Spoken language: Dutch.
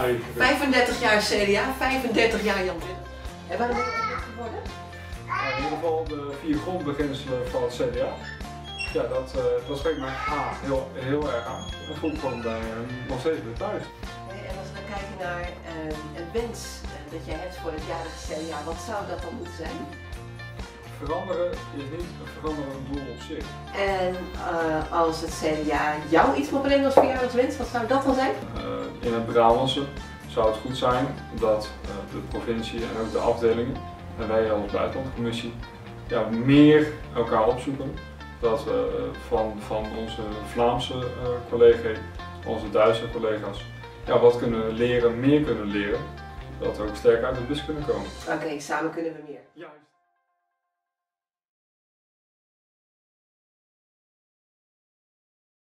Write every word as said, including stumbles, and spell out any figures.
Nee. vijfendertig jaar C D A, vijfendertig jaar Jan Willem. En waarom ben je dat geworden? Uh, in ieder geval de vier grondbeginselen van het C D A. Ja, dat, uh, dat spreekt mij A, heel, heel erg aan. Dat voel ik gewoon bij, uh, nog steeds weer thuis. En als we kijken naar uh, een wens uh, dat jij hebt voor het jarige C D A, wat zou dat dan moeten zijn? Veranderen is niet een veranderend doel op zich. En uh, als het C D A jou iets moet brengen als verjaardagswens, wat zou dat dan zijn? Uh, in het Brabantse zou het goed zijn dat uh, de provincie en ook de afdelingen en wij als buitenlandcommissie ja, meer elkaar opzoeken. Dat we uh, van, van onze Vlaamse uh, collega's, onze Duitse collega's, ja, wat kunnen leren, meer kunnen leren. Dat we ook sterk uit de bus kunnen komen. Oké, okay, samen kunnen we meer. Juist.